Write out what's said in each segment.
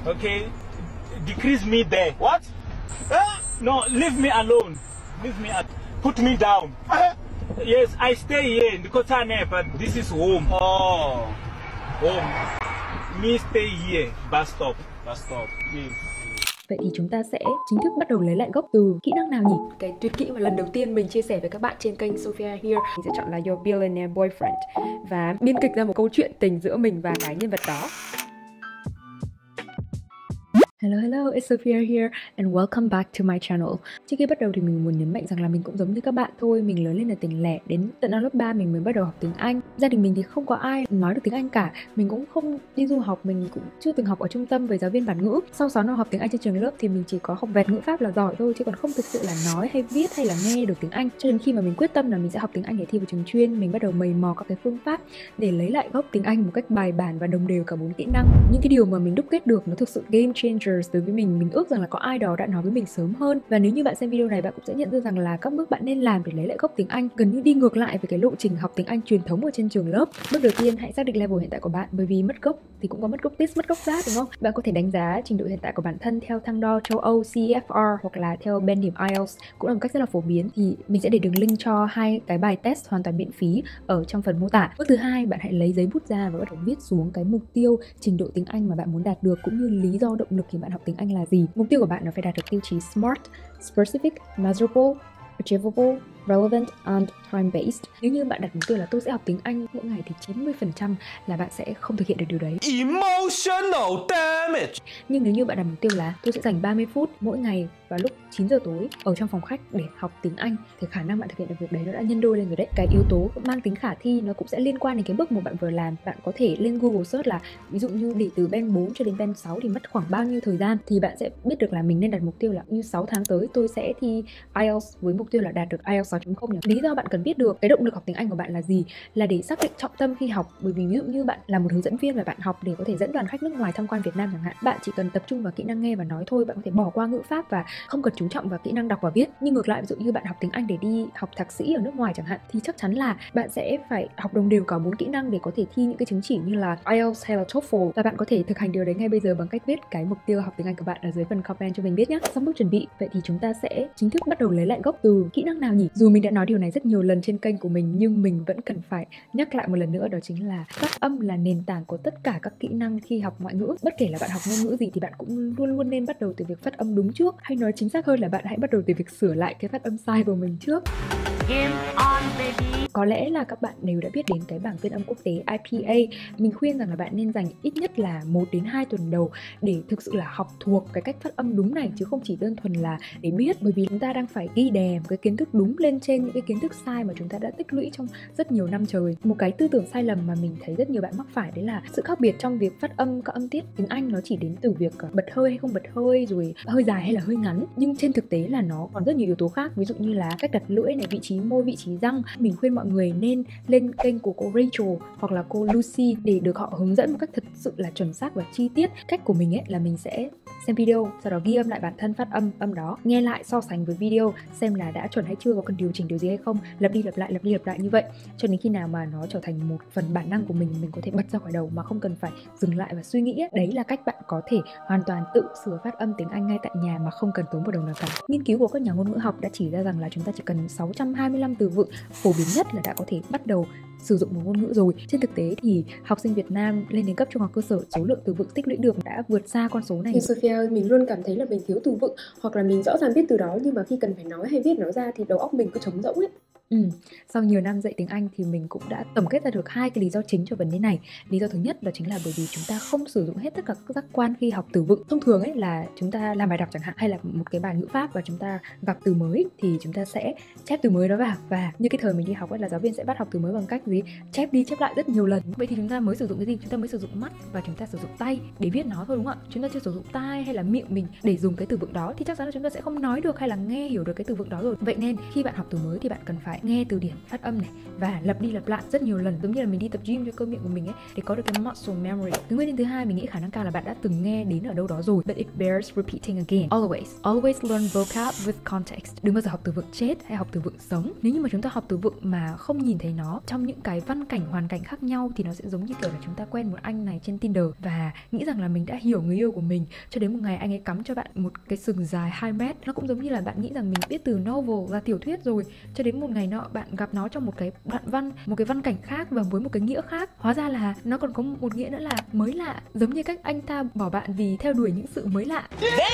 Okay, decrease me there. What? No, leave me alone. Put me down. Yes, I stay here in the Kotane, but this is home. Oh. Home. Me stay here. Bus stop. Bus stop. Yes. Vậy thì chúng ta sẽ chính thức bắt đầu lấy lại gốc từ kỹ năng nào nhỉ? Cái tuyệt kỹ mà lần đầu tiên mình chia sẻ với các bạn trên kênh Sophia Here, mình sẽ chọn là Your Billionaire Boyfriend và biên kịch ra một câu chuyện tình giữa mình và cái nhân vật đó. Hello, it's Sophia here and welcome back to my channel. Trước khi bắt đầu thì mình muốn nhấn mạnh rằng là mình cũng giống như các bạn thôi. Mình lớn lên ở tỉnh lẻ, đến tận năm lớp 3 mình mới bắt đầu học tiếng Anh. Gia đình mình thì không có ai nói được tiếng Anh cả. Mình cũng không đi du học, mình cũng chưa từng học ở trung tâm với giáo viên bản ngữ. Sau 6 năm học tiếng Anh trên trường lớp thì mình chỉ có học vẹt ngữ pháp là giỏi thôi, chứ còn không thực sự là nói hay viết hay là nghe được tiếng Anh. Cho đến khi mà mình quyết tâm là mình sẽ học tiếng Anh để thi vào trường chuyên, mình bắt đầu mày mò các cái phương pháp để lấy lại gốc tiếng Anh một cách bài bản và đồng đều cả 4 kỹ năng. Những cái điều mà mình đúc kết được nó thực sự game changer đối với mình ước rằng là có ai đó đã nói với mình sớm hơn. Và nếu như bạn xem video này, bạn cũng sẽ nhận ra rằng là các bước bạn nên làm để lấy lại gốc tiếng Anh gần như đi ngược lại với cái lộ trình học tiếng Anh truyền thống ở trên trường lớp. Bước đầu tiên, hãy xác định level hiện tại của bạn, bởi vì mất gốc thì cũng có mất gốc test, mất gốc rát, đúng không? Bạn có thể đánh giá trình độ hiện tại của bản thân theo thang đo châu Âu CEFR hoặc là theo band điểm IELTS, cũng là một cách rất là phổ biến. Thì mình sẽ để đường link cho hai cái bài test hoàn toàn miễn phí ở trong phần mô tả. Bước thứ hai, bạn hãy lấy giấy bút ra và bắt đầu viết xuống cái mục tiêu trình độ tiếng Anh mà bạn muốn đạt được, cũng như lý do động lực khi bạn học tiếng Anh là gì. Mục tiêu của bạn nó phải đạt được tiêu chí SMART, Specific, Measurable, Achievable, Relevant and Time-based. Nếu như bạn đặt mục tiêu là tôi sẽ học tiếng Anh mỗi ngày thì 90% là bạn sẽ không thực hiện được điều đấy. Emotional damage. Nhưng nếu như bạn đặt mục tiêu là tôi sẽ dành 30 phút mỗi ngày vào lúc 9 giờ tối ở trong phòng khách để học tiếng Anh, thì khả năng bạn thực hiện được việc đấy nó đã nhân đôi lên rồi đấy. Cái yếu tố mang tính khả thi nó cũng sẽ liên quan đến cái bước mà bạn vừa làm. Bạn có thể lên Google search là ví dụ như để từ band 4 cho đến band 6 thì mất khoảng bao nhiêu thời gian, thì bạn sẽ biết được là mình nên đặt mục tiêu là như 6 tháng tới tôi sẽ thi IELTS với mục tiêu là đạt được IELTS 6.0 nhỉ. Lý do bạn cần biết được cái động lực học tiếng Anh của bạn là gì là để xác định trọng tâm khi học. Bởi vì ví dụ như bạn là một hướng dẫn viên và bạn học để có thể dẫn đoàn khách nước ngoài tham quan Việt Nam chẳng hạn, bạn chỉ cần tập trung vào kỹ năng nghe và nói thôi, bạn có thể bỏ qua ngữ pháp và không cần chú trọng vào kỹ năng đọc và viết. Nhưng ngược lại, ví dụ như bạn học tiếng Anh để đi học thạc sĩ ở nước ngoài chẳng hạn, thì chắc chắn là bạn sẽ phải học đồng đều cả 4 kỹ năng để có thể thi những cái chứng chỉ như là IELTS hay là TOEFL. Và bạn có thể thực hành điều đấy ngay bây giờ bằng cách viết cái mục tiêu học tiếng Anh của bạn ở dưới phần comment cho mình biết nhé. Xong bước chuẩn bị, vậy thì chúng ta sẽ chính thức bắt đầu lấy lại gốc từ kỹ năng nào nhỉ? Dù mình đã nói điều này rất nhiều lần trên kênh của mình, nhưng mình vẫn cần phải nhắc lại một lần nữa, đó chính là phát âm là nền tảng của tất cả các kỹ năng khi học ngoại ngữ. Bất kể là bạn học ngôn ngữ gì thì bạn cũng luôn luôn nên bắt đầu từ việc phát âm đúng trước, hay nói chính xác hơn là bạn hãy bắt đầu từ việc sửa lại cái phát âm sai của mình trước. Game on baby. Có lẽ là các bạn đều đã biết đến cái bảng phiên âm quốc tế IPA. Mình khuyên rằng là bạn nên dành ít nhất là 1 đến 2 tuần đầu để thực sự là học thuộc cái cách phát âm đúng này, chứ không chỉ đơn thuần là để biết. Bởi vì chúng ta đang phải ghi đè một cái kiến thức đúng lên trên những cái kiến thức sai mà chúng ta đã tích lũy trong rất nhiều năm trời. Một cái tư tưởng sai lầm mà mình thấy rất nhiều bạn mắc phải đấy là sự khác biệt trong việc phát âm các âm tiết tiếng Anh nó chỉ đến từ việc bật hơi hay không bật hơi, rồi hơi dài hay là hơi ngắn. Nhưng trên thực tế là nó còn rất nhiều yếu tố khác, ví dụ như là cách đặt lưỡi này, vị trí môi, vị trí răng. Mình khuyên mọi người nên lên kênh của cô Rachel hoặc là cô Lucy để được họ hướng dẫn một cách thật sự là chuẩn xác và chi tiết. Cách của mình ấy là mình sẽ xem video, sau đó ghi âm lại bản thân phát âm đó, nghe lại so sánh với video xem là đã chuẩn hay chưa, có cần điều chỉnh điều gì hay không, lặp đi lặp lại như vậy cho đến khi nào mà nó trở thành một phần bản năng của mình có thể bật ra khỏi đầu mà không cần phải dừng lại và suy nghĩ ấy. Đấy là cách bạn có thể hoàn toàn tự sửa phát âm tiếng Anh ngay tại nhà mà không cần tốn một đồng nào cả. Nghiên cứu của các nhà ngôn ngữ học đã chỉ ra rằng là chúng ta chỉ cần 625 từ vựng phổ biến nhất là đã có thể bắt đầu sử dụng một ngôn ngữ rồi. Trên thực tế thì học sinh Việt Nam lên đến cấp trung học cơ sở, số lượng từ vựng tích lũy được đã vượt xa con số này. Nhưng Sophia ơi, mình luôn cảm thấy là mình thiếu từ vựng, hoặc là mình rõ ràng biết từ đó nhưng mà khi cần phải nói hay viết nó ra thì đầu óc mình cứ trống rỗng ấy. Sau nhiều năm dạy tiếng Anh thì mình cũng đã tổng kết ra được 2 cái lý do chính cho vấn đề này. Lý do thứ nhất đó chính là bởi vì chúng ta không sử dụng hết tất cả các giác quan khi học từ vựng. Thông thường ấy là chúng ta làm bài đọc chẳng hạn, hay là một cái bài ngữ pháp và chúng ta gặp từ mới thì chúng ta sẽ chép từ mới đó vào. Và như cái thời mình đi học ấy là giáo viên sẽ bắt học từ mới bằng cách gì? Chép đi chép lại rất nhiều lần. Vậy thì chúng ta mới sử dụng cái gì? Chúng ta mới sử dụng mắt và chúng ta sử dụng tay để viết nó thôi, đúng không ạ? Chúng ta chưa sử dụng tai hay là miệng mình để dùng cái từ vựng đó thì chắc chắn là chúng ta sẽ không nói được hay là nghe hiểu được cái từ vựng đó rồi. Vậy nên khi bạn học từ mới thì bạn cần phải phải nghe từ điển phát âm này và lặp đi lặp lại rất nhiều lần, giống như là mình đi tập gym cho cơ miệng của mình ấy, để có được cái muscle memory. Cái nguyên nhân thứ hai mình nghĩ khả năng cao là bạn đã từng nghe đến ở đâu đó rồi, but it bears repeating again. Always learn vocab with context. Đừng bao giờ học từ vựng chết hay học từ vựng sống. Nếu như mà chúng ta học từ vựng mà không nhìn thấy nó trong những cái văn cảnh hoàn cảnh khác nhau thì nó sẽ giống như kiểu là chúng ta quen một anh này trên Tinder và nghĩ rằng là mình đã hiểu người yêu của mình, cho đến một ngày anh ấy cắm cho bạn một cái sừng dài 2 mét. Nó cũng giống như là bạn nghĩ rằng mình biết từ novel là tiểu thuyết rồi, cho đến một ngày nọ bạn gặp nó trong một cái đoạn văn, một cái văn cảnh khác và với một cái nghĩa khác. Hóa ra là nó còn có một nghĩa nữa là mới lạ, giống như cách anh ta bỏ bạn vì theo đuổi những sự mới lạ.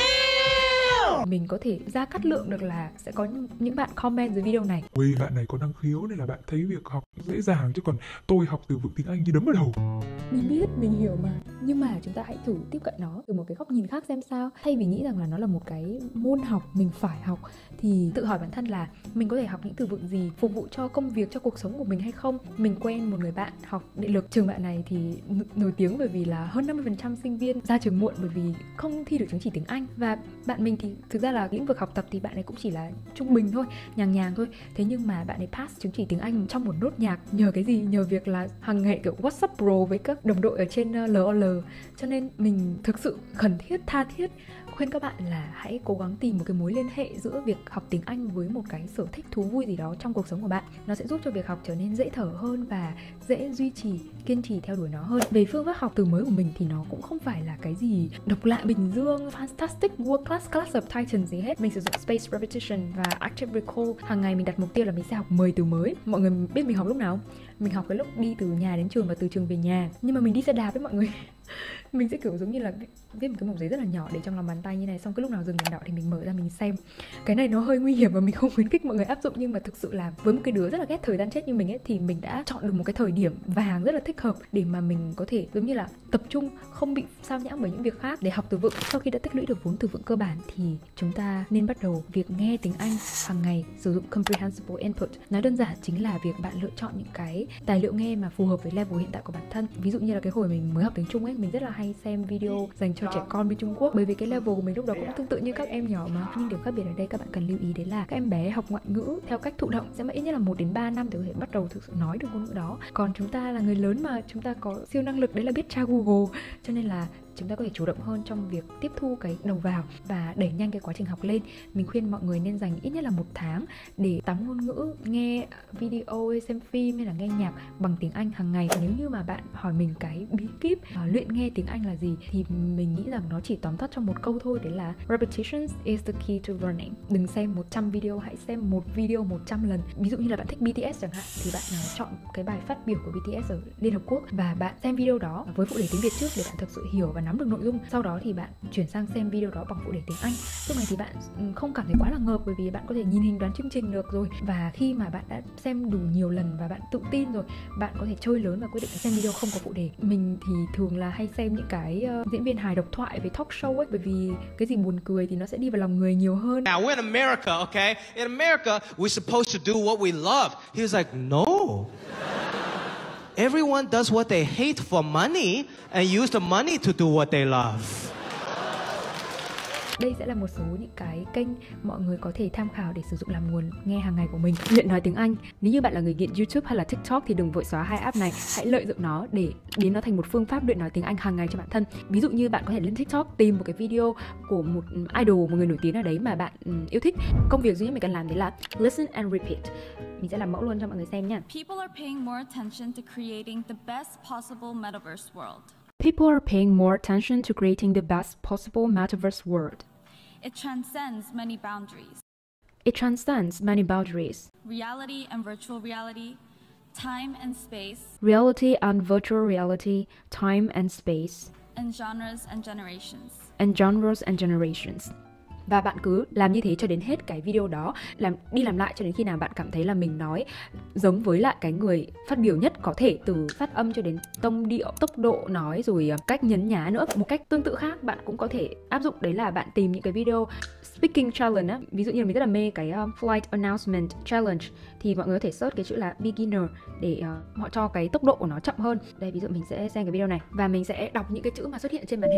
Mình có thể ra cắt lượng được là sẽ có những bạn comment dưới video này: ôi bạn này có năng khiếu nên là bạn thấy việc học dễ dàng, chứ còn tôi học từ vựng tiếng Anh như đấm vào đầu. Mình biết, mình hiểu mà. Nhưng mà chúng ta hãy thử tiếp cận nó từ một cái góc nhìn khác xem sao. Thay vì nghĩ rằng là nó là một cái môn học mình phải học, thì tự hỏi bản thân là mình có thể học những từ vựng gì phục vụ cho công việc, cho cuộc sống của mình hay không. Mình quen một người bạn học điện lực. Trường bạn này thì nổi tiếng bởi vì là hơn 50% sinh viên ra trường muộn bởi vì không thi được chứng chỉ tiếng Anh. Và bạn mình thì thực ra là lĩnh vực học tập thì bạn ấy cũng chỉ là trung bình thôi, nhàng thôi. Thế nhưng mà bạn ấy pass chứng chỉ tiếng Anh trong một nốt nhạc. Nhờ cái gì? Nhờ việc là hàng ngày kiểu WhatsApp bro với các đồng đội ở trên LOL. Cho nên mình thực sự khẩn thiết, tha thiết khuyên các bạn là hãy cố gắng tìm một cái mối liên hệ giữa việc học tiếng Anh với một cái sở thích thú vui gì đó trong cuộc sống của bạn. Nó sẽ giúp cho việc học trở nên dễ thở hơn và dễ duy trì, kiên trì theo đuổi nó hơn. Về phương pháp học từ mới của mình thì nó cũng không phải là cái gì độc lạ bình dương, fantastic, world class of titan gì hết. Mình sử dụng spaced repetition và active recall. Hàng ngày mình đặt mục tiêu là mình sẽ học 10 từ mới. Mọi người biết mình học lúc nào? Mình học cái lúc đi từ nhà đến trường và từ trường về nhà. Nhưng mà mình đi xe đạp với mọi người. Mình sẽ kiểu giống như là viết một cái mẩu giấy rất là nhỏ để trong lòng bàn tay như này, xong cái lúc nào dừng đèn đỏ thì mình mở ra mình xem. Cái này nó hơi nguy hiểm và mình không khuyến khích mọi người áp dụng, nhưng mà thực sự là với một cái đứa rất là ghét thời gian chết như mình ấy thì mình đã chọn được một cái thời điểm vàng rất là thích hợp để mà mình có thể giống như là tập trung, không bị sao nhãng bởi những việc khác để học từ vựng. Sau khi đã tích lũy được vốn từ vựng cơ bản thì chúng ta nên bắt đầu việc nghe tiếng Anh hàng ngày, sử dụng comprehensible input. Nói đơn giản chính là việc bạn lựa chọn những cái tài liệu nghe mà phù hợp với level hiện tại của bản thân. Ví dụ như là cái hồi mình mới học tiếng Trung ấy, mình rất là hay xem video dành cho trẻ con bên Trung Quốc, bởi vì cái level của mình lúc đó cũng tương tự như các em nhỏ mà. Nhưng điểm khác biệt ở đây các bạn cần lưu ý đấy là các em bé học ngoại ngữ theo cách thụ động sẽ mất ít nhất là 1 đến 3 năm để có thể bắt đầu thực sự nói được ngôn ngữ đó. Còn chúng ta là người lớn mà, chúng ta có siêu năng lực đấy là biết tra Google, cho nên là chúng ta có thể chủ động hơn trong việc tiếp thu cái đầu vào và đẩy nhanh cái quá trình học lên. Mình khuyên mọi người nên dành ít nhất là 1 tháng để tắm ngôn ngữ, nghe video, xem phim hay là nghe nhạc bằng tiếng Anh hàng ngày. Nếu như mà bạn hỏi mình cái bí kíp luyện nghe tiếng Anh là gì thì mình nghĩ rằng nó chỉ tóm tắt trong một câu thôi, đấy là repetition is the key to learning. Đừng xem 100 video, hãy xem một video 100 lần. Ví dụ như là bạn thích BTS chẳng hạn thì bạn chọn cái bài phát biểu của BTS ở Liên Hợp Quốc và bạn xem video đó với phụ đề tiếng Việt trước để bạn thực sự hiểu và nắm được nội dung. Sau đó thì bạn chuyển sang xem video đó bằng phụ đề tiếng Anh. Lúc này thì bạn không cảm thấy quá là ngợp, bởi vì bạn có thể nhìn hình đoán chương trình được rồi. Và khi mà bạn đã xem đủ nhiều lần và bạn tự tin rồi, bạn có thể chơi lớn và quyết định xem video không có phụ đề. Mình thì thường là hay xem những cái diễn viên hài độc thoại về talk show ấy, bởi vì cái gì buồn cười thì nó sẽ đi vào lòng người nhiều hơn. Now we're in America, okay? In America, we're supposed to do what we love. He was like, no. Everyone does what they hate for money and use the money to do what they love. Đây sẽ là một số những cái kênh mọi người có thể tham khảo để sử dụng làm nguồn nghe hàng ngày của mình. Luyện nói tiếng Anh. Nếu như bạn là người nghiện YouTube hay là TikTok thì đừng vội xóa hai app này. Hãy lợi dụng nó để biến nó thành một phương pháp luyện nói tiếng Anh hàng ngày cho bản thân. Ví dụ như bạn có thể lên TikTok tìm một cái video của một idol, một người nổi tiếng nào đấy mà bạn yêu thích. Công việc duy nhất mình cần làm đấy là listen and repeat. Mình sẽ làm mẫu luôn cho mọi người xem nha. People are paying more attention to creating the best possible metaverse world. People are paying more attention to creating the best possible metaverse world. It transcends many boundaries. It transcends many boundaries. Reality and virtual reality, time and space, Reality and virtual reality, time and space, and genres and generations. and genres and generations. Và bạn cứ làm như thế cho đến hết cái video đó, làm lại cho đến khi nào bạn cảm thấy là mình nói giống với lại cái người phát biểu nhất có thể, từ phát âm cho đến tông điệu, tốc độ nói, rồi cách nhấn nhá nữa. Một cách tương tự khác bạn cũng có thể áp dụng, đấy là bạn tìm những cái video speaking challenge á. Ví dụ như là mình rất là mê cái flight announcement challenge, thì mọi người có thể search cái chữ là beginner để họ cho cái tốc độ của nó chậm hơn. Đây, ví dụ mình sẽ xem cái video này và mình sẽ đọc những cái chữ mà xuất hiện trên màn hình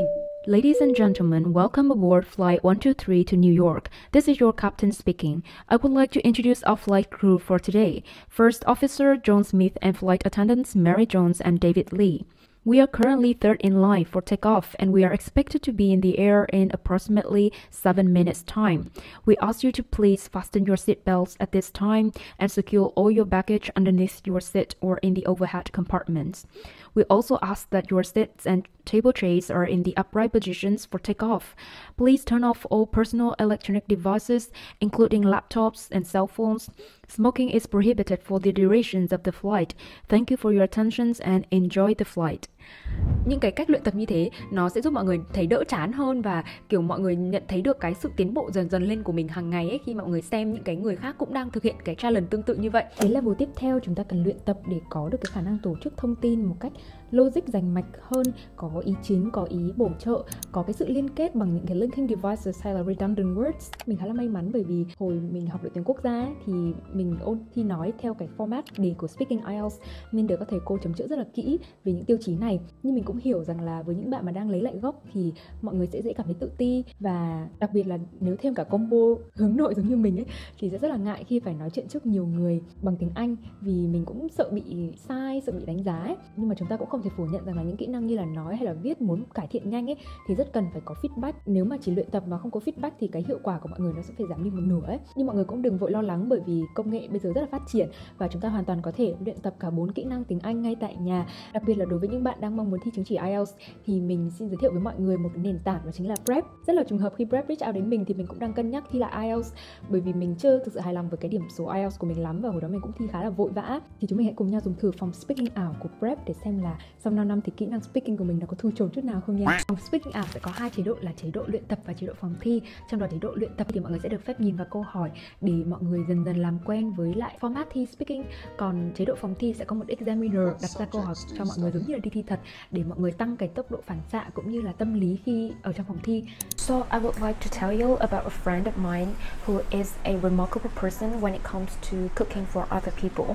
Ladies and gentlemen, welcome aboard Flight 123 to New York. This is your captain speaking. I would like to introduce our flight crew for today. First Officer John Smith and flight attendants Mary Jones and David Lee. We are currently third in line for takeoff and we are expected to be in the air in approximately 7 minutes time. We ask you to please fasten your seat belts at this time and secure all your baggage underneath your seat or in the overhead compartments. We also ask that your seats and table trays are in the upright positions for takeoff. Please turn off all personal electronic devices, including laptops and cell phones. Smoking is prohibited for the durations of the flight. Thank you for your attention and enjoy the flight. Những cái cách luyện tập như thế nó sẽ giúp mọi người thấy đỡ chán hơn và kiểu mọi người nhận thấy được cái sự tiến bộ dần dần lên của mình hàng ngày ấy, khi mọi người xem những cái người khác cũng đang thực hiện cái challenge tương tự như vậy. Đến level tiếp theo chúng ta cần luyện tập để có được cái khả năng tổ chức thông tin một cách logic rành mạch hơn, có ý chính, có ý bổ trợ, có cái sự liên kết bằng những cái linking devices hay là redundant words. Mình khá là may mắn bởi vì hồi mình học đội tuyển quốc gia ấy, thì mình ôn thi nói theo cái format đề của Speaking IELTS nên được các thầy cô chấm chữa rất là kỹ về những tiêu chí này. Nhưng mình cũng hiểu rằng là với những bạn mà đang lấy lại gốc thì mọi người sẽ dễ cảm thấy tự ti, và đặc biệt là nếu thêm cả combo hướng nội giống như mình ấy thì sẽ rất là ngại khi phải nói chuyện trước nhiều người bằng tiếng Anh, vì mình cũng sợ bị sai, sợ bị đánh giá ấy. Nhưng mà chúng ta cũng không thể phủ nhận rằng là những kỹ năng như là nói hay là viết muốn cải thiện nhanh ấy thì rất cần phải có feedback. Nếu mà chỉ luyện tập mà không có feedback thì cái hiệu quả của mọi người nó sẽ phải giảm đi một nửa ấy. Nhưng mọi người cũng đừng vội lo lắng bởi vì công nghệ bây giờ rất là phát triển và chúng ta hoàn toàn có thể luyện tập cả 4 kỹ năng tiếng Anh ngay tại nhà. Đặc biệt là đối với những bạn đang mong muốn thi chứng chỉ IELTS thì mình xin giới thiệu với mọi người một cái nền tảng đó chính là Prep. Rất là trùng hợp khi Prep reach out đến mình thì mình cũng đang cân nhắc thi lại IELTS bởi vì mình chưa thực sự hài lòng với cái điểm số IELTS của mình lắm và hồi đó mình cũng thi khá là vội vã. Thì chúng mình hãy cùng nhau dùng thử phòng Speaking ảo của Prep để xem là sau 5 năm thì kỹ năng speaking của mình nó có thu chồn chút nào không nha. Phòng Speaking ảo sẽ có 2 chế độ là chế độ luyện tập và chế độ phòng thi. Trong đó chế độ luyện tập thì mọi người sẽ được phép nhìn vào câu hỏi để mọi người dần dần làm quen với lại format thi speaking. Còn chế độ phòng thi sẽ có một examiner đặt ra câu hỏi cho mọi người giống như là đi thi thật để mọi người tăng cái tốc độ phản xạ cũng như là tâm lý khi ở trong phòng thi. So I would like to tell you about a friend of mine who is a remarkable person when it comes to cooking for other people.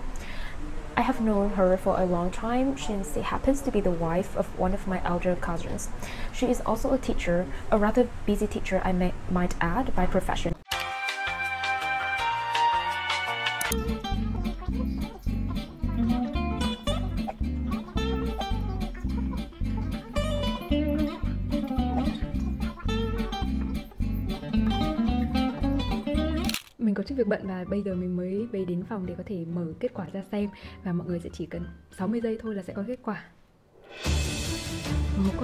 I have known her for a long time since she happens to be the wife of one of my elder cousins. She is also a teacher, a rather busy teacher I might add by profession. Mình có chút việc bận và bây giờ mình mới về đến phòng để có thể mở kết quả ra xem. Và mọi người sẽ chỉ cần 60 giây thôi là sẽ có kết quả. Ngầu quá.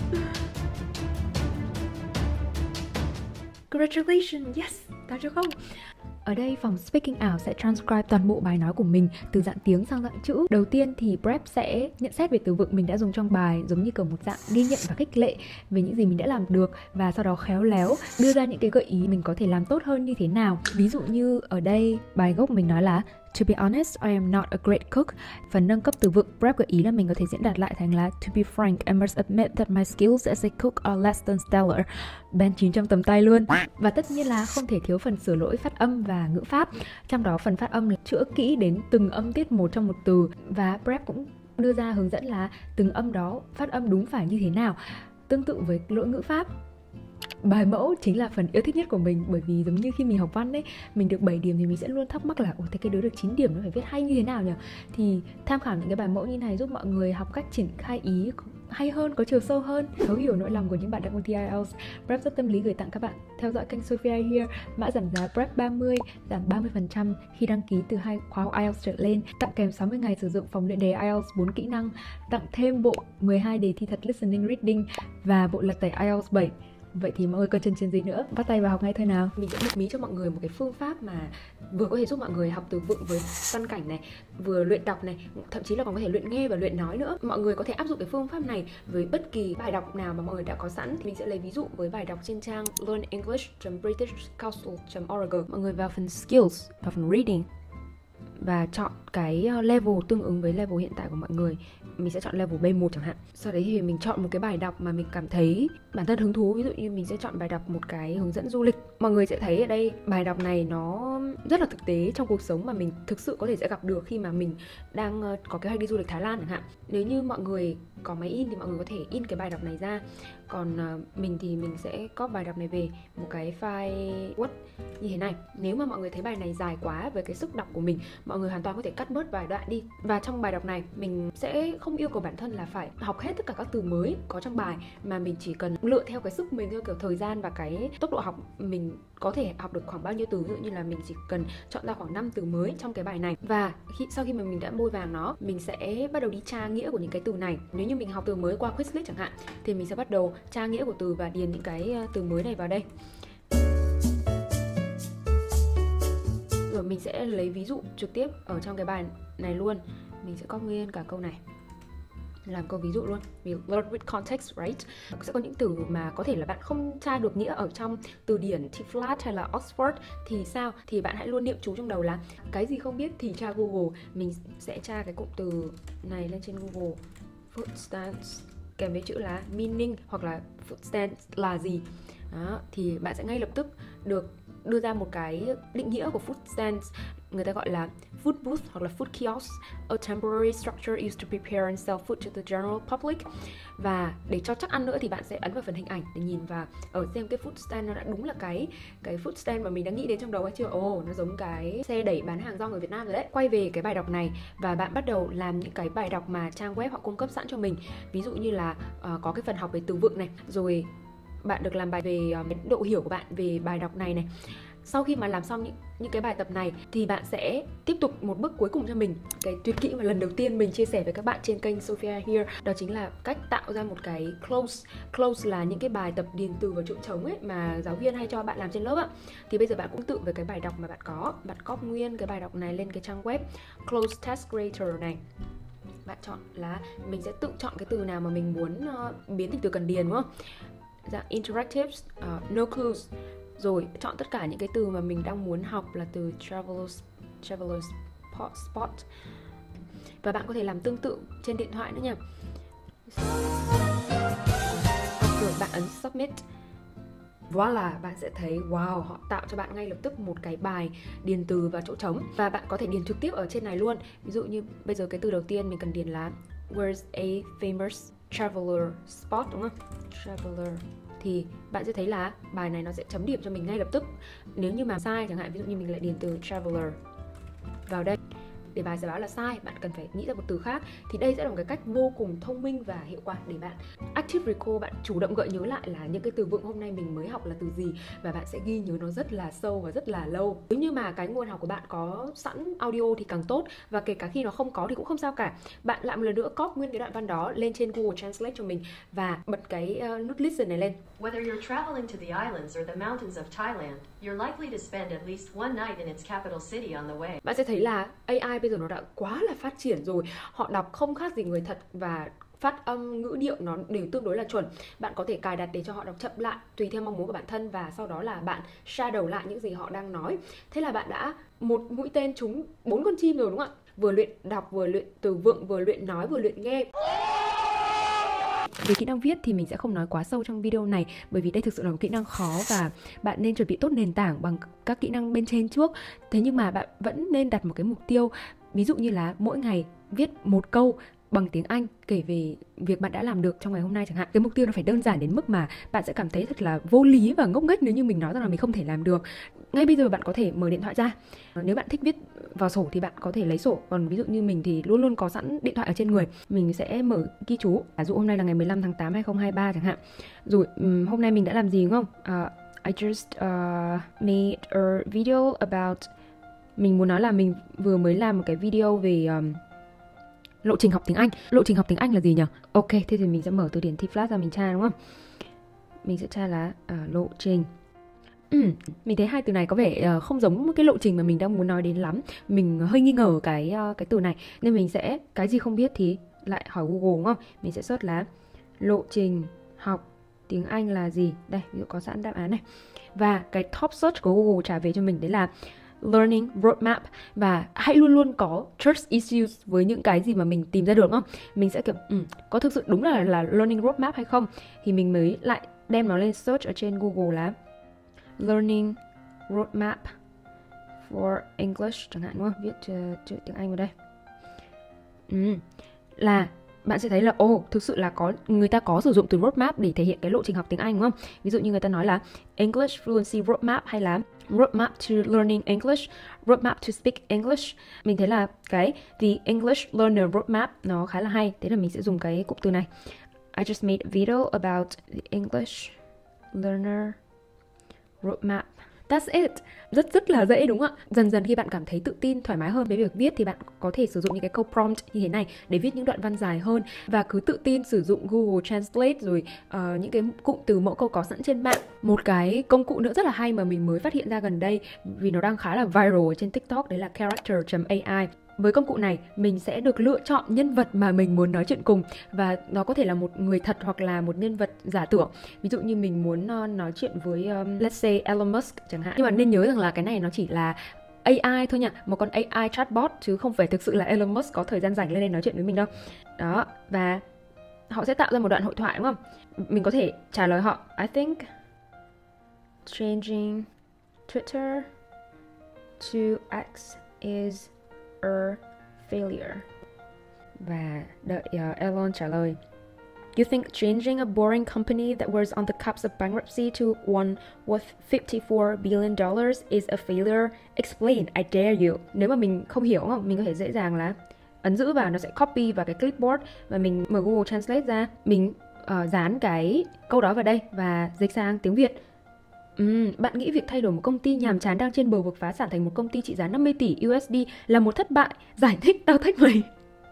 Congratulations, yes, 8.0. Ở đây phòng Speaking ảo sẽ transcribe toàn bộ bài nói của mình từ dạng tiếng sang dạng chữ. Đầu tiên thì Prep sẽ nhận xét về từ vựng mình đã dùng trong bài giống như kiểu một dạng ghi nhận và khích lệ về những gì mình đã làm được, và sau đó khéo léo đưa ra những cái gợi ý mình có thể làm tốt hơn như thế nào. Ví dụ như ở đây bài gốc mình nói là To be honest, I am not a great cook. Phần nâng cấp từ vựng Prep gợi ý là mình có thể diễn đạt lại thành là To be frank, I must admit that my skills as a cook are less than stellar. Ben 900 tầm tay luôn. Và tất nhiên là không thể thiếu phần sửa lỗi phát âm và ngữ pháp. Trong đó phần phát âm là chữa kỹ đến từng âm tiết một trong một từ. Và Prep cũng đưa ra hướng dẫn là từng âm đó phát âm đúng phải như thế nào. Tương tự với lỗi ngữ pháp. Bài mẫu chính là phần yêu thích nhất của mình, bởi vì giống như khi mình học văn ấy, mình được 7 điểm thì mình sẽ luôn thắc mắc là thế cái đứa được 9 điểm nó phải viết hay như thế nào nhỉ? Thì tham khảo những cái bài mẫu như này giúp mọi người học cách triển khai ý hay hơn, có chiều sâu hơn, thấu hiểu nỗi lòng của những bạn đang ôn thi IELTS. Prep rất tâm lý gửi tặng các bạn theo dõi kênh Sophia Here mã giảm giá Prep 30 giảm 30% khi đăng ký từ 2 khóa học IELTS trở lên, tặng kèm 60 ngày sử dụng phòng luyện đề IELTS 4 kỹ năng, tặng thêm bộ 12 đề thi thật listening reading và bộ lật tẩy IELTS 7. Vậy thì mọi người còn chần chừ gì nữa, bắt tay vào học ngay thôi nào. Mình sẽ bật mí cho mọi người một cái phương pháp mà vừa có thể giúp mọi người học từ vựng với văn cảnh này, vừa luyện đọc này, thậm chí là còn có thể luyện nghe và luyện nói nữa. Mọi người có thể áp dụng cái phương pháp này với bất kỳ bài đọc nào mà mọi người đã có sẵn. Mình sẽ lấy ví dụ với bài đọc trên trang learnenglish.britishcouncil.org. Mọi người vào phần skills, vào phần reading và chọn cái level tương ứng với level hiện tại của mọi người. Mình sẽ chọn level B1 chẳng hạn. Sau đấy thì mình chọn một cái bài đọc mà mình cảm thấy bản thân hứng thú. Ví dụ như mình sẽ chọn bài đọc một cái hướng dẫn du lịch. Mọi người sẽ thấy ở đây bài đọc này nó rất là thực tế trong cuộc sống mà mình thực sự có thể sẽ gặp được khi mà mình đang có kế hoạch đi du lịch Thái Lan chẳng hạn. Nếu như mọi người có máy in thì mọi người có thể in cái bài đọc này ra. Còn mình thì mình sẽ copy bài đọc này về một cái file Word như thế này. Nếu mà mọi người thấy bài này dài quá với cái sức đọc của mình, mọi người hoàn toàn có thể cắt bớt vài đoạn đi. Và trong bài đọc này mình sẽ không yêu cầu bản thân là phải học hết tất cả các từ mới có trong bài, mà mình chỉ cần lựa theo cái sức mình, theo kiểu thời gian và cái tốc độ học mình có thể học được khoảng bao nhiêu từ. Ví dụ như là mình chỉ cần chọn ra khoảng 5 từ mới trong cái bài này. Và sau khi mà mình đã bôi vàng nó, mình sẽ bắt đầu đi tra nghĩa của những cái từ này. Nếu như mình học từ mới qua Quizlet chẳng hạn, thì mình sẽ bắt đầu tra nghĩa của từ và điền những cái từ mới này vào đây. Rồi mình sẽ lấy ví dụ trực tiếp ở trong cái bài này luôn. Mình sẽ copy nguyên cả câu này làm câu ví dụ luôn. Vì learn with context, right? Sẽ có những từ mà có thể là bạn không tra được nghĩa ở trong từ điển T-Flat hay là Oxford thì sao? Thì bạn hãy luôn niệm chú trong đầu là cái gì không biết thì tra Google. Mình sẽ tra cái cụm từ này lên trên Google. Food stands kèm với chữ là meaning hoặc là food stands là gì. Đó, thì bạn sẽ ngay lập tức được đưa ra một cái định nghĩa của food stands. Người ta gọi là food booth hoặc là food kiosk, a temporary structure used to prepare and sell food to the general public. Và để cho chắc ăn nữa thì bạn sẽ ấn vào phần hình ảnh để nhìn và ở xem cái food stand nó đã đúng là cái food stand mà mình đã nghĩ đến trong đầu hay chưa. Nó giống cái xe đẩy bán hàng rong ở Việt Nam rồi đấy. Quay về cái bài đọc này và bạn bắt đầu làm những cái bài đọc mà trang web họ cung cấp sẵn cho mình. Ví dụ như là có cái phần học về từ vựng này, rồi bạn được làm bài về độ hiểu của bạn về bài đọc này này. Sau khi mà làm xong những cái bài tập này thì bạn sẽ tiếp tục một bước cuối cùng cho mình. Cái tuyệt kỹ mà lần đầu tiên mình chia sẻ với các bạn trên kênh Sophia Here, đó chính là cách tạo ra một cái close. Close là những cái bài tập điền từ vào chỗ trống ấy mà giáo viên hay cho bạn làm trên lớp ạ. Thì bây giờ bạn cũng tự với cái bài đọc mà bạn có, bạn copy nguyên cái bài đọc này lên cái trang web Close Test Creator này. Bạn chọn là mình sẽ tự chọn cái từ nào mà mình muốn biến thành từ cần điền, đúng không? Dạng interactive, no clues. Rồi chọn tất cả những cái từ mà mình đang muốn học là từ travelers spot. Và bạn có thể làm tương tự trên điện thoại nữa nha. Rồi bạn ấn submit. Voila, bạn sẽ thấy wow, họ tạo cho bạn ngay lập tức một cái bài điền từ vào chỗ trống. Và bạn có thể điền trực tiếp ở trên này luôn. Ví dụ như bây giờ cái từ đầu tiên mình cần điền là where's a famous traveler spot, đúng không? Traveler. Thì bạn sẽ thấy là bài này nó sẽ chấm điểm cho mình ngay lập tức. Nếu như mà sai chẳng hạn, ví dụ như mình lại điền từ traveler vào đây để bài sẽ báo là sai, bạn cần phải nghĩ ra một từ khác. Thì đây sẽ là một cái cách vô cùng thông minh và hiệu quả để bạn active recall, bạn chủ động gợi nhớ lại là những cái từ vựng hôm nay mình mới học là từ gì, và bạn sẽ ghi nhớ nó rất là sâu và rất là lâu. Nếu như mà cái nguồn học của bạn có sẵn audio thì càng tốt, và kể cả khi nó không có thì cũng không sao cả. Bạn lại một lần nữa copy nguyên cái đoạn văn đó lên trên Google Translate cho mình và bật cái nút listen này lên. Whether you're traveling to the islands or the mountains of Thailand, you're likely to spend at least one night in its capital city on the way. Bạn sẽ thấy là AI bây giờ nó đã quá là phát triển rồi. Họ đọc không khác gì người thật và phát âm, ngữ điệu nó đều tương đối là chuẩn. Bạn có thể cài đặt để cho họ đọc chậm lại tùy theo mong muốn của bản thân, và sau đó là bạn shadow lại những gì họ đang nói. Thế là bạn đã một mũi tên trúng 4 con chim rồi, đúng không ạ? Vừa luyện đọc, vừa luyện từ vựng, vừa luyện nói, vừa luyện nghe. Về kỹ năng viết thì mình sẽ không nói quá sâu trong video này, bởi vì đây thực sự là một kỹ năng khó và bạn nên chuẩn bị tốt nền tảng bằng các kỹ năng bên trên trước. Thế nhưng mà bạn vẫn nên đặt một cái mục tiêu, ví dụ như là mỗi ngày viết một câu bằng tiếng Anh kể về việc bạn đã làm được trong ngày hôm nay chẳng hạn. Cái mục tiêu nó phải đơn giản đến mức mà bạn sẽ cảm thấy thật là vô lý và ngốc nghếch nếu như mình nói rằng là mình không thể làm được. Ngay bây giờ bạn có thể mở điện thoại ra. Nếu bạn thích viết vào sổ thì bạn có thể lấy sổ. Còn ví dụ như mình thì luôn luôn có sẵn điện thoại ở trên người. Mình sẽ mở ghi chú. Ví dụ hôm nay là ngày 15 tháng 8 2023 chẳng hạn. Rồi hôm nay mình đã làm gì, đúng không? I just made a video about... Mình muốn nói là mình vừa mới làm một cái video về... lộ trình học tiếng Anh. Lộ trình học tiếng Anh là gì nhỉ? Ok, thế thì mình sẽ mở từ điển T-Flat ra mình tra, đúng không? Mình sẽ tra là lộ trình. Mình thấy hai từ này có vẻ không giống cái lộ trình mà mình đang muốn nói đến lắm. Mình hơi nghi ngờ cái từ này, nên mình sẽ cái gì không biết thì lại hỏi Google, đúng không? Mình sẽ search là lộ trình học tiếng Anh là gì. Đây, ví dụ có sẵn đáp án này. Và cái top search của Google trả về cho mình đấy là Learning Roadmap. Và hãy luôn luôn có trust issues với những cái gì mà mình tìm ra được, đúng không? Mình sẽ kiểu có thực sự đúng là Learning Roadmap hay không, thì mình mới lại đem nó lên search ở trên Google là Learning Roadmap for English chẳng hạn, đúng không? Viết chữ tiếng Anh vào đây. Là bạn sẽ thấy là thực sự là người ta có sử dụng từ roadmap để thể hiện cái lộ trình học tiếng Anh, đúng không? Ví dụ như người ta nói là English Fluency Roadmap hay là Roadmap to Learning English, Roadmap to Speak English. Mình thấy là cái The English Learner Roadmap nó khá là hay, thế là mình sẽ dùng cái cụm từ này. I just made a video about the English Learner Roadmap. That's it. Rất là dễ, đúng không ạ? Dần dần khi bạn cảm thấy tự tin, thoải mái hơn với việc viết thì bạn có thể sử dụng những cái câu prompt như thế này để viết những đoạn văn dài hơn, và cứ tự tin sử dụng Google Translate rồi những cái cụm từ mẫu câu có sẵn trên mạng. Một cái công cụ nữa rất là hay mà mình mới phát hiện ra gần đây vì nó đang khá là viral ở trên TikTok, đấy là Character.ai. Với công cụ này, mình sẽ được lựa chọn nhân vật mà mình muốn nói chuyện cùng, và nó có thể là một người thật hoặc là một nhân vật giả tưởng. Ví dụ như mình muốn nói chuyện với let's say Elon Musk chẳng hạn. Nhưng mà nên nhớ rằng là cái này nó chỉ là AI thôi nha, một con AI chatbot, chứ không phải thực sự là Elon Musk có thời gian rảnh lên đây nói chuyện với mình đâu. Đó, và họ sẽ tạo ra một đoạn hội thoại, đúng không? Mình có thể trả lời họ, I think changing Twitter to X is a failure. Và đợi Elon trả lời. You think changing a boring company that was on the cusp of bankruptcy to one worth $54 billion is a failure? Explain, I dare you. Nếu mà mình không hiểu, không, mình có thể dễ dàng là ấn giữ vào, nó sẽ copy vào cái clipboard, và mình mở Google Translate ra, mình dán cái câu đó vào đây và dịch sang tiếng Việt. Bạn nghĩ việc thay đổi một công ty nhàm chán đang trên bờ vực phá sản thành một công ty trị giá 50 tỷ USD là một thất bại? Giải thích, tao thách mày.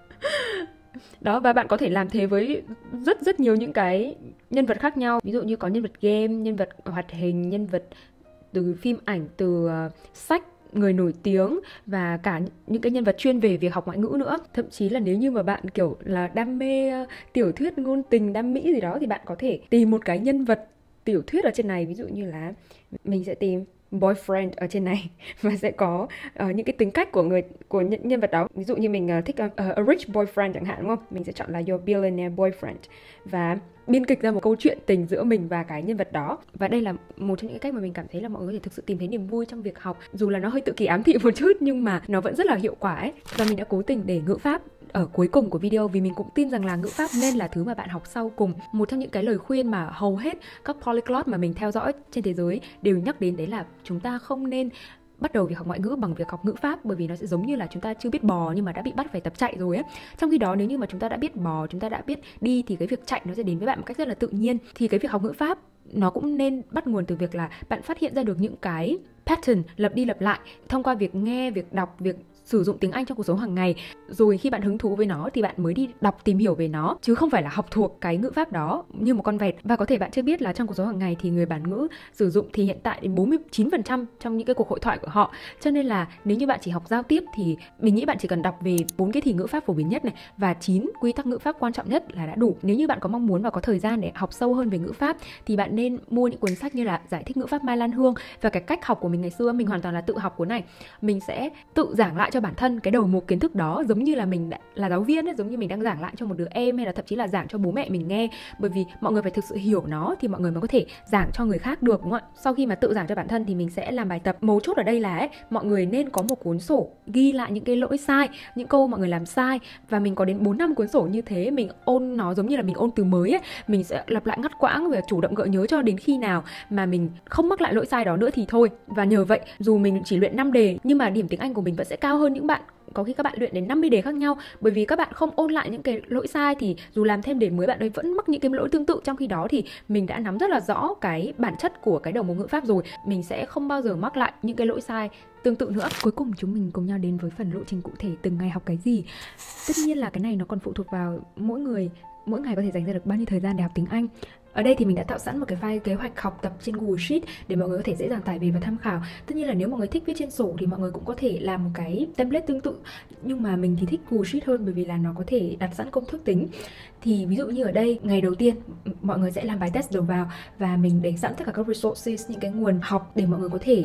Đó, và bạn có thể làm thế với rất nhiều những cái nhân vật khác nhau. Ví dụ như có nhân vật game, nhân vật hoạt hình, nhân vật từ phim ảnh, từ sách, người nổi tiếng, và cả những cái nhân vật chuyên về việc học ngoại ngữ nữa. Thậm chí là nếu như mà bạn kiểu là đam mê tiểu thuyết ngôn tình, đam mỹ gì đó, thì bạn có thể tìm một cái nhân vật tiểu thuyết ở trên này. Ví dụ như là mình sẽ tìm boyfriend ở trên này và sẽ có những cái tính cách của nhân vật đó. Ví dụ như mình thích a rich boyfriend chẳng hạn, đúng không? Mình sẽ chọn là your billionaire boyfriend và biên kịch ra một câu chuyện tình giữa mình và cái nhân vật đó. Và đây là một trong những cái cách mà mình cảm thấy là mọi người có thể thực sự tìm thấy niềm vui trong việc học, dù là nó hơi tự kỷ ám thị một chút nhưng mà nó vẫn rất là hiệu quả ấy. Và mình đã cố tình để ngữ pháp ở cuối cùng của video vì mình cũng tin rằng là ngữ pháp nên là thứ mà bạn học sau cùng. Một trong những cái lời khuyên mà hầu hết các polyglot mà mình theo dõi trên thế giới đều nhắc đến, đấy là chúng ta không nên bắt đầu việc học ngoại ngữ bằng việc học ngữ pháp, bởi vì nó sẽ giống như là chúng ta chưa biết bò nhưng mà đã bị bắt phải tập chạy rồi ấy. Trong khi đó nếu như mà chúng ta đã biết bò, chúng ta đã biết đi thì cái việc chạy nó sẽ đến với bạn một cách rất là tự nhiên. Thì cái việc học ngữ pháp nó cũng nên bắt nguồn từ việc là bạn phát hiện ra được những cái pattern lặp đi lặp lại thông qua việc nghe, việc đọc, việc sử dụng tiếng Anh trong cuộc sống hàng ngày. Rồi khi bạn hứng thú với nó thì bạn mới đi đọc tìm hiểu về nó, chứ không phải là học thuộc cái ngữ pháp đó như một con vẹt. Và có thể bạn chưa biết là trong cuộc sống hàng ngày thì người bản ngữ sử dụng thì hiện tại đến 49% trong những cái cuộc hội thoại của họ. Cho nên là nếu như bạn chỉ học giao tiếp thì mình nghĩ bạn chỉ cần đọc về 4 cái thì ngữ pháp phổ biến nhất này và 9 quy tắc ngữ pháp quan trọng nhất là đã đủ. Nếu như bạn có mong muốn và có thời gian để học sâu hơn về ngữ pháp thì bạn nên mua những cuốn sách như là Giải thích ngữ pháp Mai Lan Hương. Và cái cách học của mình ngày xưa, mình hoàn toàn là tự học cuốn này. Mình sẽ tự giảng lại cho bản thân cái đầu mục kiến thức đó, giống như là mình là giáo viên ấy, giống như mình đang giảng lại cho một đứa em hay là thậm chí là giảng cho bố mẹ mình nghe. Bởi vì mọi người phải thực sự hiểu nó thì mọi người mới có thể giảng cho người khác được, đúng không ạ? Sau khi mà tự giảng cho bản thân thì mình sẽ làm bài tập. Mấu chốt ở đây là mọi người nên có một cuốn sổ ghi lại những cái lỗi sai, những câu mọi người làm sai. Và mình có đến 4-5 cuốn sổ như thế, mình ôn nó giống như là mình ôn từ mới ấy. Mình sẽ lặp lại ngắt quãng và chủ động gợi nhớ cho đến khi nào mà mình không mắc lại lỗi sai đó nữa thì thôi. Và nhờ vậy, dù mình chỉ luyện 5 đề nhưng mà điểm tiếng Anh của mình vẫn sẽ cao hơn những bạn có khi các bạn luyện đến 50 đề khác nhau. Bởi vì các bạn không ôn lại những cái lỗi sai thì dù làm thêm đề mới bạn ấy vẫn mắc những cái lỗi tương tự. Trong khi đó thì mình đã nắm rất là rõ cái bản chất của cái đầu mục ngữ pháp rồi, mình sẽ không bao giờ mắc lại những cái lỗi sai tương tự nữa. Cuối cùng chúng mình cùng nhau đến với phần lộ trình cụ thể từng ngày học cái gì. Tất nhiên là cái này nó còn phụ thuộc vào mỗi người, mỗi ngày có thể dành ra được bao nhiêu thời gian để học tiếng Anh. Ở đây thì mình đã tạo sẵn một cái file kế hoạch học tập trên Google Sheet để mọi người có thể dễ dàng tải về và tham khảo. Tất nhiên là nếu mọi người thích viết trên sổ thì mọi người cũng có thể làm một cái template tương tự. Nhưng mà mình thì thích Google Sheet hơn bởi vì là nó có thể đặt sẵn công thức tính. Thì ví dụ như ở đây, ngày đầu tiên mọi người sẽ làm bài test đầu vào và mình để sẵn tất cả các resources, những cái nguồn học để mọi người có thể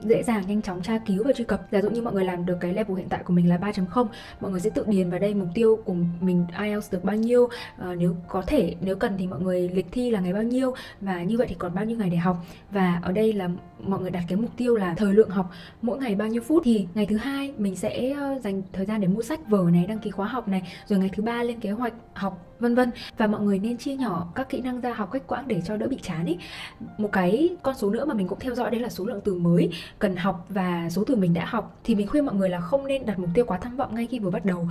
dễ dàng, nhanh chóng tra cứu và truy cập. Giả dụ như mọi người làm được cái level hiện tại của mình là 3.0, mọi người sẽ tự điền vào đây mục tiêu của mình IELTS được bao nhiêu, nếu cần thì mọi người lịch thi là ngày bao nhiêu, và như vậy thì còn bao nhiêu ngày để học. Và ở đây là mọi người đặt cái mục tiêu là thời lượng học mỗi ngày bao nhiêu phút, thì ngày thứ hai mình sẽ dành thời gian để mua sách vở này, đăng ký khóa học này, rồi ngày thứ ba lên kế hoạch học, vân vân. Và mọi người nên chia nhỏ các kỹ năng ra, học cách quãng để cho đỡ bị chán ý. Một cái con số nữa mà mình cũng theo dõi đấy là số lượng từ mới cần học và số từ mình đã học. Thì mình khuyên mọi người là không nên đặt mục tiêu quá tham vọng ngay khi vừa bắt đầu.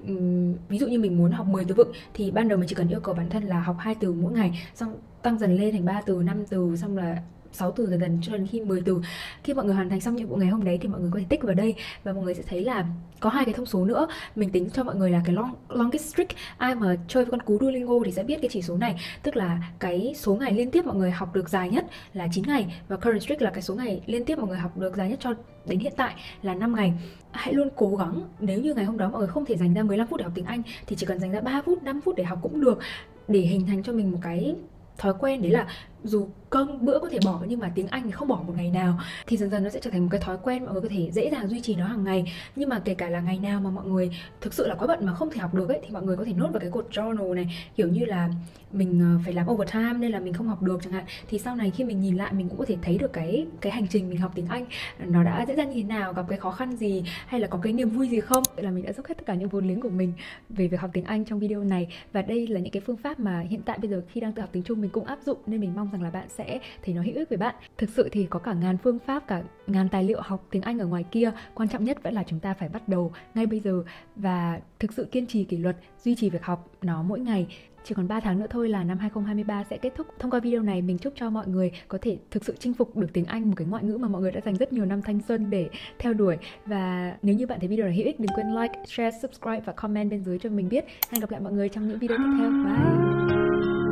Ví dụ như mình muốn học 10 từ vựng thì ban đầu mình chỉ cần yêu cầu bản thân là học 2 từ mỗi ngày, xong tăng dần lên thành 3 từ, 5 từ, xong là 6 từ dần dần cho đến khi 10 từ. Khi mọi người hoàn thành xong nhiệm vụ ngày hôm đấy thì mọi người có thể tích vào đây, và mọi người sẽ thấy là có hai cái thông số nữa. Mình tính cho mọi người là cái longest streak. Ai mà chơi với con cú Duolingo thì sẽ biết cái chỉ số này, tức là cái số ngày liên tiếp mọi người học được dài nhất là 9 ngày, và current streak là cái số ngày liên tiếp mọi người học được dài nhất cho đến hiện tại là 5 ngày. Hãy luôn cố gắng, nếu như ngày hôm đó mọi người không thể dành ra 15 phút để học tiếng Anh thì chỉ cần dành ra 3 phút, 5 phút để học cũng được, để hình thành cho mình một cái thói quen, đấy là dù cơm bữa có thể bỏ nhưng mà tiếng Anh thì không bỏ một ngày nào, thì dần dần nó sẽ trở thành một cái thói quen, mọi người có thể dễ dàng duy trì nó hàng ngày. Nhưng mà kể cả là ngày nào mà mọi người thực sự là quá bận mà không thể học được ấy, thì mọi người có thể nốt vào cái cột journal này, kiểu như là mình phải làm overtime nên là mình không học được chẳng hạn, thì sau này khi mình nhìn lại mình cũng có thể thấy được cái hành trình mình học tiếng Anh nó đã diễn ra như thế nào, gặp cái khó khăn gì, hay là có cái niềm vui gì không. Vậy là mình đã dốc hết tất cả những vốn liếng của mình về việc học tiếng Anh trong video này, và đây là những cái phương pháp mà hiện tại bây giờ khi đang tự học tiếng Trung mình cũng áp dụng, nên mình mong rằng là bạn sẽ thấy nó hữu ích với bạn. Thực sự thì có cả ngàn phương pháp, cả ngàn tài liệu học tiếng Anh ở ngoài kia, quan trọng nhất vẫn là chúng ta phải bắt đầu ngay bây giờ và thực sự kiên trì, kỷ luật, duy trì việc học nó mỗi ngày. Chỉ còn 3 tháng nữa thôi là năm 2023 sẽ kết thúc. Thông qua video này mình chúc cho mọi người có thể thực sự chinh phục được tiếng Anh, một cái ngoại ngữ mà mọi người đã dành rất nhiều năm thanh xuân để theo đuổi. Và nếu như bạn thấy video này hữu ích, đừng quên like, share, subscribe và comment bên dưới cho mình biết. Hẹn gặp lại mọi người trong những video tiếp theo. Bye!